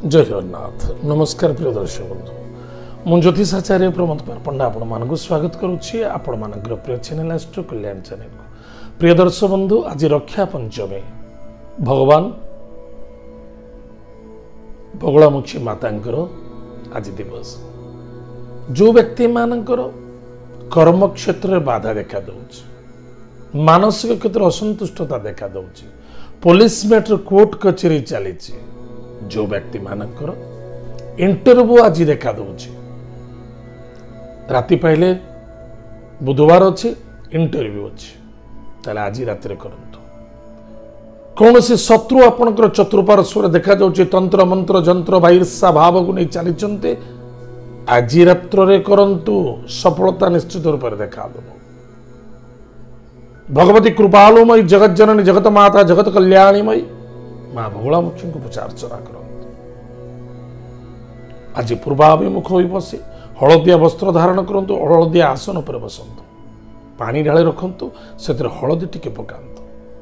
जय जगन्नाथ नमस्कार प्रिय दर्शक बंधु मु ज्योतिषाचार्य प्रमोद कुमार पंडा आपण मानक स्वागत करुच्ची आपण मानकर प्रिय चैनल एस्ट्रो कल्याण चैनल को प्रिय दर्शक बंधु आज रक्षा पंचमी भगवान बगलामुखी मातांकर आज दिवस जो व्यक्ति मानकर कर्म क्षेत्र में बाधा देखा दउछि मानसिक क्षेत्र असंतुष्टता देखा दउछि पुलिस मैटर कोर्ट कचेरी चली जो व्यक्ति मानकर इंटरव्यू आज देखा दउछि राति पहले बुधवार अच्छे इंटरव्यू अच्छे ताले आज राति करंतु कौन से शत्रु आपनकर चतुर्पार्श्व देखा जाउछि तंत्र मंत्र जंत्र ईर्षा भाव को नहीं चली आज रात्र करंतु सफलता निश्चित रूप से देखा दब भगवती कृपालुमयी जगत जननी जगत माता जगत कल्याणीमयी माँ बगलामुखी को पूजा अर्चना करते आज पूर्वाभिमुख हो बसी हलदिया वस्त्र धारण करूँ हलदिया आसन पर बसतु पानी ढाली रखु से हलदी टिके पकातु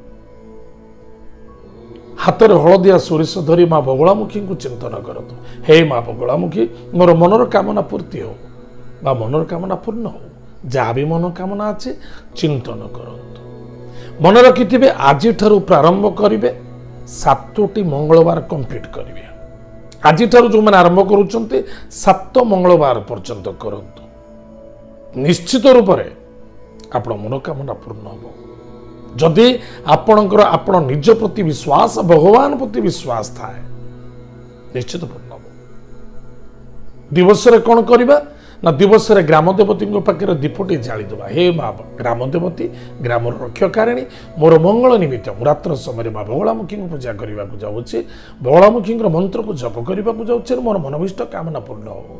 हाथ में हलदिया सोरिष धरी माँ बगलामुखी को चिंतन करतु हे माँ बगलामुखी मोर मनर कामना पूर्ति हो बा मनर कामना पूर्ण हो जहाँ भी मनोकामना अच्छे चिंतन करतु मन रखि आज प्रारंभ करेंगे 7टी मंगलवार कंप्लीट करेंगे आज जो मैंने आरंभ करुँच 7 मंगलवार पर्यंत करंतु निश्चित रूप से आपण मनोकामना पूर्ण हो जदि आपणकर आपण निज प्रति विश्वास भगवान प्रति विश्वास थाए निश्चित पूर्ण हो दिवस कौन करवा ना दिवस ग्राम देवती पाखे दीपटी जादे हे माँ ग्राम देवती ग्राम रक्षकारिणी मोर मंगल निमित्त रात्र समय माँ बगलामुखी को पूजा करने को जाऊँगी बगलामुखी मंत्र को जप करने को जाऊँगी मोर मनोभीष्ट कामना पूर्ण हो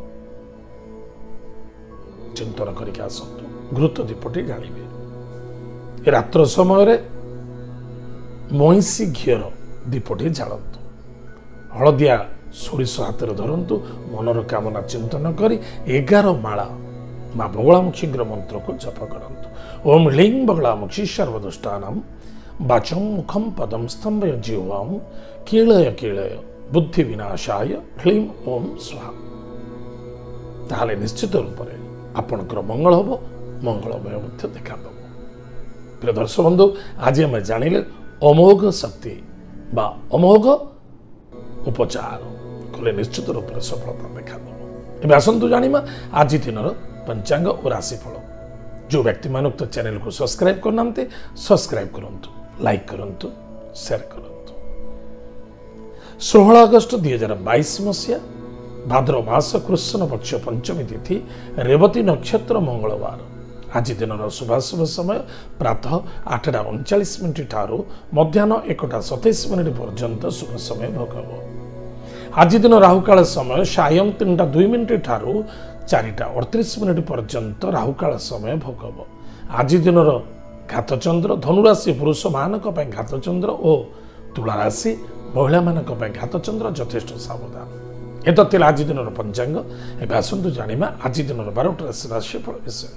चिंतन करके आसतु घृत दीपटी जालिबे रात्र समय महिषी घीर दीपटी जालतु हलदिया सोरिष हाथ में धरतु मनर कामना चिंतन करी 11 माला माँ बगलामुखी मंत्र को जप करंतु ओम ह्लीं बगलामुखी सर्वदुष्टानां वाचं मुखम पदम स्तंभय जीवां कीलय कीलय बुद्धि विनाशाय ह्लीं ओम स्वाहा ताहले निश्चित रूप से आपणकर मंगल हम मंगलमय देखा दब प्रिय दर्शक बंधु आज आम जानिले अमोघ शक्ति बा अमोघ उपचार कले निश्चित रूप से सफलता देखा दब आसतु जाना आज दिन पंचांग और राशिफल जो व्यक्ति मान तो चैनल को सब्सक्राइब करना सब्सक्राइब करूँ लाइक करूँ शेयर करूँ 16 अगस्त 2022 मसीहा भाद्र मास कृष्ण पक्ष पंचमी तिथि रेवती नक्षत्र मंगलवार आज दिन शुभाशुभ समय प्रातः 8:39 ठारू मध्याह्न 1:27 पर्यंत शुभ समय भोग आज दिन राहुकाल समय सायं 3:02 ठारू 4:38 पर्यंत राहुकाल समय भोग आज दिन घातचंद्र धनुराशि पुरुष मानक घातचंद्र और तुला राशि महिला मानक घातचंद्र यथेष्ट सावधान एत आज दिन पंचांग एवं आसतु जाना आज दिन 12टी राशिफल विषय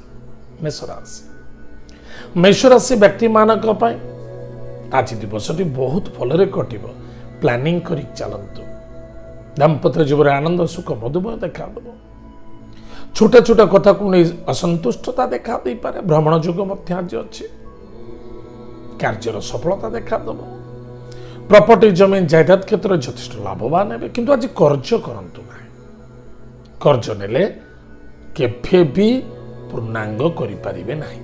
मेष राशि व्यक्ति मानक आज दिवसटी बहुत भलरे कटिब प्लानिंग करी चलतु दाम्पत्य जीवन आनंद सुख मधुमय देखा दब छोटा छोटा कथा को नहीं असंतुष्टता देखा दे पारे भ्रमण युग आज अच्छे कार्यर सफलता देखा दब प्रॉपर्टी जमीन जायदाद क्षेत्र में यथेष्ट लाभवान है किंतु आज कर्ज करंतु ना कर्ज नेले केफे भी पूर्णांग करिपारिबे नाही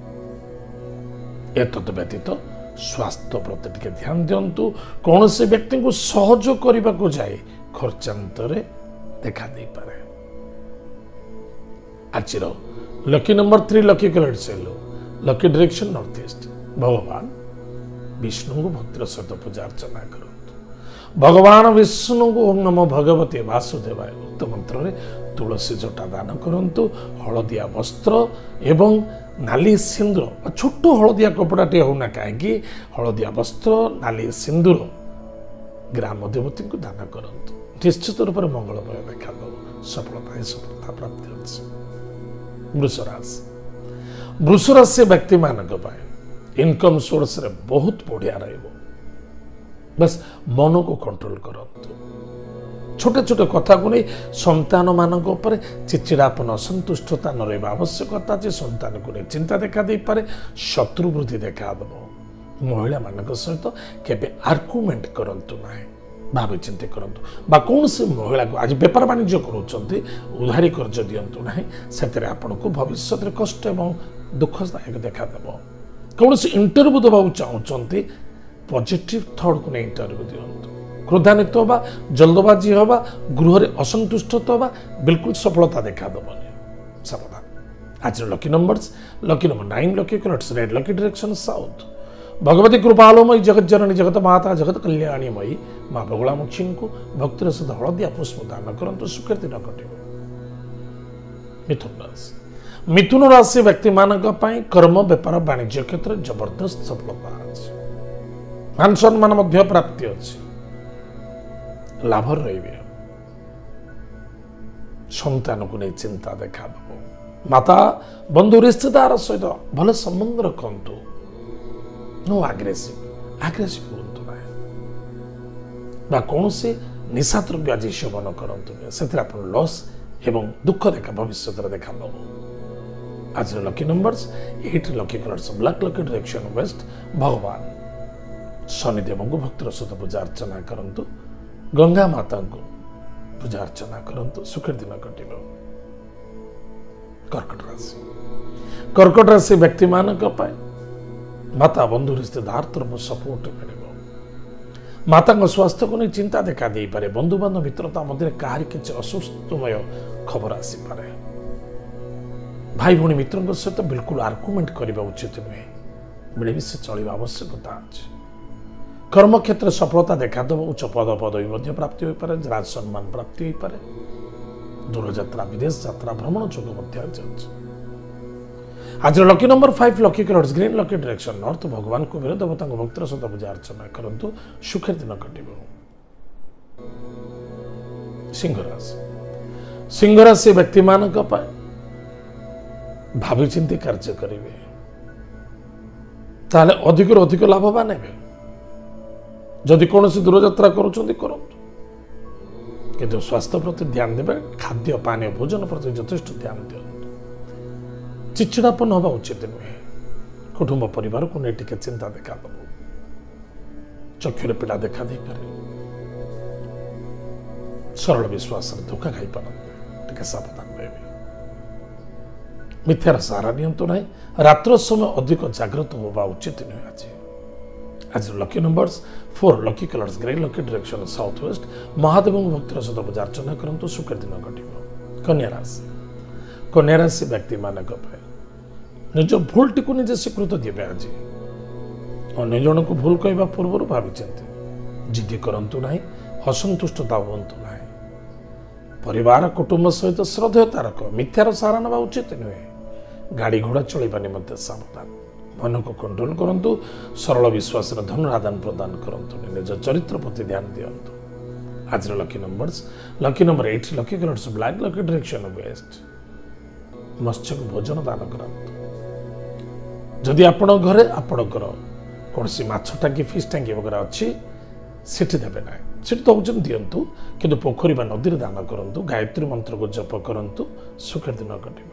एतद व्यतीत स्वास्थ्य प्रति टिके ध्यान दिंतु कौन से व्यक्ति को सहयोग करने को जाए खर्चांतरे देखा दे पारे आज लकी नंबर 3 लकी कलर सेलो लकी डायरेक्शन नॉर्थ ईस्ट भगवान विष्णु को भक्तिर सहित पूजा अर्चना करूँ भगवान विष्णु को ओम नमो भगवते वासुदेवाय उक्त मंत्र तुलसी जटा दान करूँ हलदिया वस्त्र एवं नाली सिंदूर छोट हलदिया कपड़ाटे होना कहीं हलदिया वस्त्र नाली सिंदूर ग्राम देवती को दान करूँ निश्चित रूप से मंगलमय देखा दब सफलता ही सफलता प्राप्ति अच्छे वृष राशि व्यक्ति मानक इनकम सोर्स रे बहुत बढ़िया रही बस मन को कंट्रोल करंतु छोटे छोटे कथा को नहीं संतान मान चिड़चिड़ापन असंतुष्टता न रहा आवश्यकता अच्छे संतान को नहीं चिंता देखा दे पारे शत्रु वृद्धि देखादेव महिला मान सहित केबे आर्गुमेंट करंतु ना भावी चिंती करंतु बा कौन से महिला को आज बेपार वाणिज्य करूछंती उधारी कर्ज दियंतु ना से आपन को भविष्य में कष्ट एवं दुखदायक देखादेव कौन से इंटरव्यू देवाक चाहते पॉजिटिव थॉट को नहीं इंटरव्यू दियंतु क्रोधान्वित होगा जल्दबाजी होगा गृह में असंतुष्ट होगा बिल्कुल सफलता देखादेवनी सावधान आज lucky numbers lucky number 9 lucky colours red lucky direction south भगवती कृपालोमयी जगत जननी जगत माता जगत कल्याणीमयी माँ बगुलामुखी को भक्तिर सहित हलदिया पुष्प दान करंतु सुखेर दिन कटिब मिथुन राशि मिथुन राशि व्यक्ति मानक पई कर्म व्यापार वाणिज्य क्षेत्र जबरदस्त सफलता अछि मान सम्मान मध्य प्राप्ति अछि लाभ रहिबे संतान को नहीं चिंता देखा माता बंधु रिश्तेदार सहित भले संबंध रखंतु नो आग्रेसिव हूँ ना कौन से निशा द्रव्य आज सेवन करंतु से लॉस एवं दुख देखा भविष्य देखा आज lucky numbers 8 lucky colours black lucky direction west भगवान शनिदेव को भक्तर सहित पूजा अर्चना करंतु गंगा माता को पूजा अर्चना करंतु सुखर दिन कटिब कर्कट राशि व्यक्ति मानक माता बंधु रिश्तेदार तरफ सपोर्ट मिले माता स्वास्थ्य को नहीं चिंता देखा दे पारे बंधु बांधव मित्रता मध्य कहार किसी असुस्थमय खबर आसी पारे भाई भौणी मित्रों सहित बिल्कुल आर्गुमेंट करने उचित नुहे मिलमिशे चलवा आवश्यकता अच्छे कर्म क्षेत्र सफलता देखादेव उच्च पद पदवी प्राप्ति हो पारे राज सम्मान प्राप्ति हो पारे दूर यात्रा विदेश यात्रा भ्रमण जोग आज lucky number 5 lucky colours green lucky direction north भगवान को वीर देवता भक्तर सहित पूजा अर्चना करंतु सुखेर दिन कटिब सिंह राशि व्यक्ति मानक भावी चिंती कार्य करेंगे ताले अधिक अधिक लाभवान हे जदि कौन दूर यात्रा करूँ किंतु स्वास्थ्य प्रति ध्यान देवे खाद्य पानीय भोजन प्रति यथेष्ट ध्यान दिखाँ चिड़चिड़ापन हवा उचित नुहे कुटुंब परिवार को नहीं टिके चिंता देखा चक्षुरे पीड़ा देखा दे पारे सरल विश्वास धोखा खाई पारते सावधान रहे मिथ्यार सहारा नियंतु ना रात्र समय अधिक जागृत होगा उचित नुहे आज lucky numbers 4 lucky colours grey lucky direction south west Mahadev भक्तर सहित पूजा अर्चना करंतु सुखर दिन कटिब कन्या राशि व्यक्ति मानक निज भूल टी निजे स्वीकृत देवे आज अन्य जन को भूल कहवा पूर्व भावी जिद्दी करंतु ना असंतुष्टता हूँ ना परिवार कुटुंब सहित श्रद्धेयता रख मिथ्यार सहारा ना उचित नुहे गाड़ी घोड़ा चलवा निमंते सावधान मन को कंट्रोल करंतु सरल विश्वास धन आदान प्रदान करंतु निज चरित्र प्रति ध्यान दियंतु आज lucky numbers lucky number 8 lucky colours black lucky direction west मत्स्य को भोजन दान करंतु जदि आपण घरे आपणकर कौन सी माछ टांगी फिश टांगी वगैरह अच्छी सेठी देवे ना सेठी दौन दिंतु कि पोखरी नदी में दान करंतु गायत्री मंत्र को जप करंतु सुखर दिन कटिब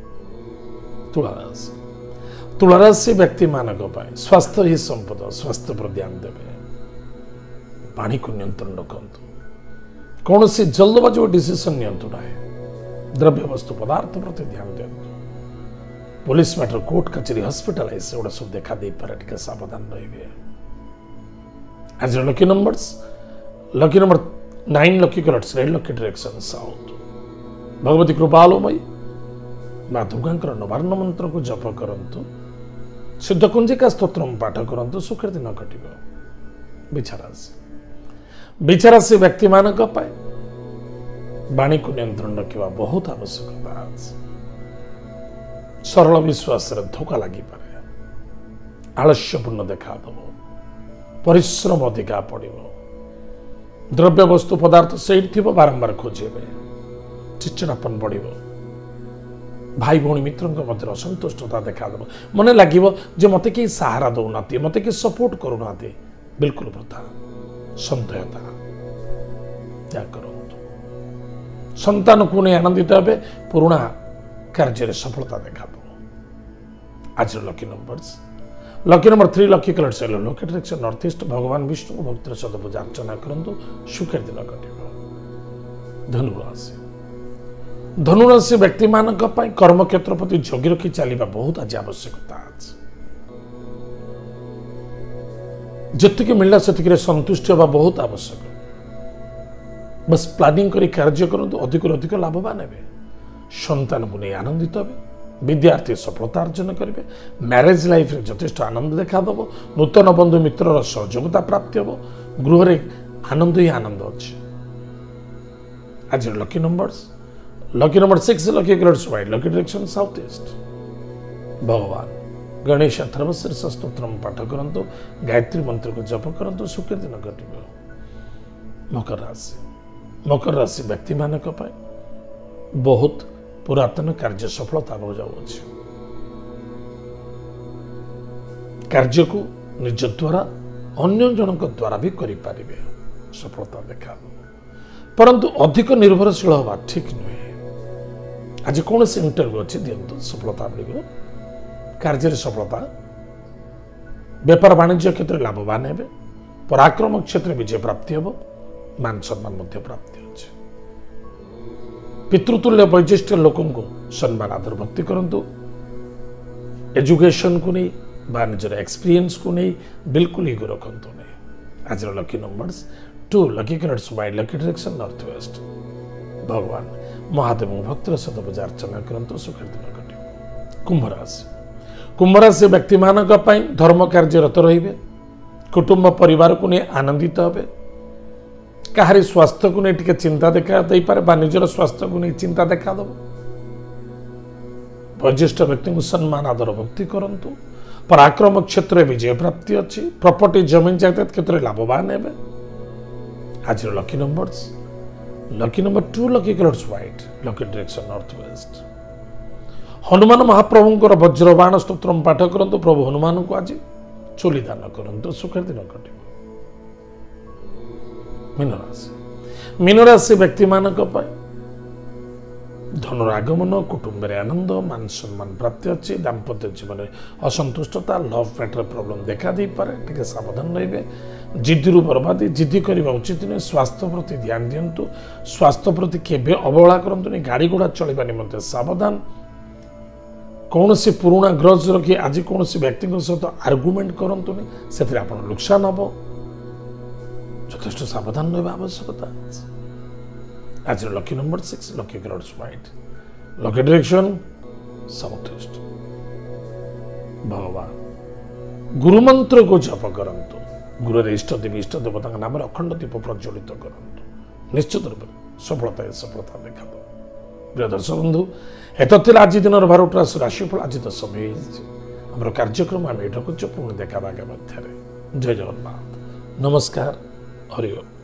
तुलाराशि व्यक्ति मानक स्वास्थ्य ही संपद स्वास्थ्य पर ध्यान देवे पानी को नियंत्रण रखंतु कौन सी जल्दबाजी डिसीजन नियंतु ना द्रव्य वस्तु पदार्थ प्रति ध्यान दिंतु पुलिस मैटर कोर्ट कचेरी हॉस्पिटलाइज एगुड़ा सब देखा दे पारे टिके सावधान रहिबे आज lucky numbers lucky number 9 lucky colours red lucky direction south भगवती कृपालोमयी माँ दुर्गा नवार्ण मंत्र को जप करंतु सिद्ध कुंजिका स्तोत्र पाठ करंतु सुखर दिन कटिब बिछाराशि व्यक्ति मानक वाणी को नियंत्रण रखा बहुत आवश्यकता सरल विश्वास धोखा लगी पारे आलस्यपूर्ण देखा परिश्रम अधिका पड़ो द्रव्य वस्तु पदार्थ से बारंबार खोजे चिड़चिड़ापन बढ़ भाई भौणी मित्रों मध्य असंतुष्टता देखा मन लगे मत कहीं सहारा दौना मत कहीं सपोर्ट करूना बिल्कुल वृथा सन्देहता क्या करूँ संतान को नहीं आनंदित हे पुराणा कार्य सफलता देखा आज लकी नंबर 3 लकी कलर से लकी डायरेक्शन नॉर्थ ईस्ट भगवान विष्णु को भक्तिर सहित पूजा अर्चना करंतु सुखर दिन कटिबो धनुराशि व्यक्ति मान कर्म क्षेत्र प्रति जगी रखी चलवा बहुत आज आवश्यकता आज जी मिलला से संतुष्ट होगा बहुत आवश्यक बस प्लानिंग करी कार्य करंतु अधिक अधिक लाभवान हे संतान को नहीं आनंदित हे विद्यार्थी सफलता अर्जन करेंगे मैरेज लाइफ रे यथेष्ट आनंद देखा दब नूतन बंधु मित्र सहयोगिता प्राप्ति हम गृह रे आनंद ही आनंद अच्छे आज lucky number 6 lucky colours white lucky direction south east भगवान गणेश अथर्वशीर्ष स्तोत्र पाठ करंतु गायत्री मंत्र को जप करंतु सुख दिन घटिबो मकर राशि व्यक्ति मानक बहुत पुरातन कार्य सफलता हो जाउछि कार्य को निज द्वारा अन्य जनक द्वारा भी करि पारिबे सफलता देखा परंतु अधिक निर्भरशील होगा ठीक नुहे आज कौन से इंटरव्यू अच्छी दिंतु सफलता मिल कार्य सफलता व्यापार वाणिज्य क्षेत्र में लाभवान हे पराक्रम क्षेत्र विजय प्राप्ति हम मान सम्मान प्राप्ति अच्छे पितृतुल्य वैशिष्ट लोक सम्मान आदर भक्ति करंतु एजुकेशन को नहीं बा निजर एक्सपीरियंस को नहीं बिल्कुल ही रखंतु नहीं आज lucky numbers 2 lucky colours white lucky direction north west भगवान महादेव भक्तर सहित पूजा अर्चना करंतु सुख दिन घटे कुंभ राशि व्यक्ति मानक धर्म कार्यरत रहिबे कुटुंब परिवार को नहीं आनंदित हे कहारी स्वास्थ्य को नहीं टिके चिंता देखा दे पारे बा निजर स्वास्थ्य को नहीं चिंता देखा दब वरिष्ठ व्यक्ति को सम्मान आदर भक्ति करंतु पराक्रम क्षेत्र विजय प्राप्ति अच्छी प्रॉपर्टी जमीन जायदाद क्षेत्र में लाभवान हे आज lucky number 2 lucky colours white lucky direction north west Hanuman महाप्रभुंकर वज्रबाण स्तोत्र पाठ करंतु प्रभु हनुमान को आज चोली दान करंतु सुखर दिन घटे मीनराशि व्यक्ति मानक धनुर आगमन कुटुंब आनंद मान सम्मान प्राप्ति अच्छी दाम्पत्य जीवन असंतुष्टता लव मैटर प्रॉब्लम देखा दे पारे टिके सावधान रहिबे जिद्दी बर्बादी जिद्दी करबा उचित नहीं स्वास्थ्य प्रति ध्यान दियंतु स्वास्थ्य प्रति केबे अवहेला करंतु नहीं गाड़ी घोड़ा चलवा निमंते सावधान कौन से पुराणा ग्रज रखी आज कौन से व्यक्ति सहित आर्गुमेंट करंतु नहीं से आपन नुकसान हम यथेष्ट सावधान रहा आवश्यकता आज lucky number 6 lucky colours white lucky direction south east भगवान गुरु मंत्र को जप करंतु गुरु इष्ट देवी इष्ट देवता नाम अखंड दीप प्रज्वलित करंतु निश्चित रूप सफलता देखा प्रिय दर्शक बंधु एत आज दिन भारत राशिफल आज तो समय आम कार्यक्रम आम ये रखुच पुणी देखा मध्य जय जगन्नाथ नमस्कार हरि ओम।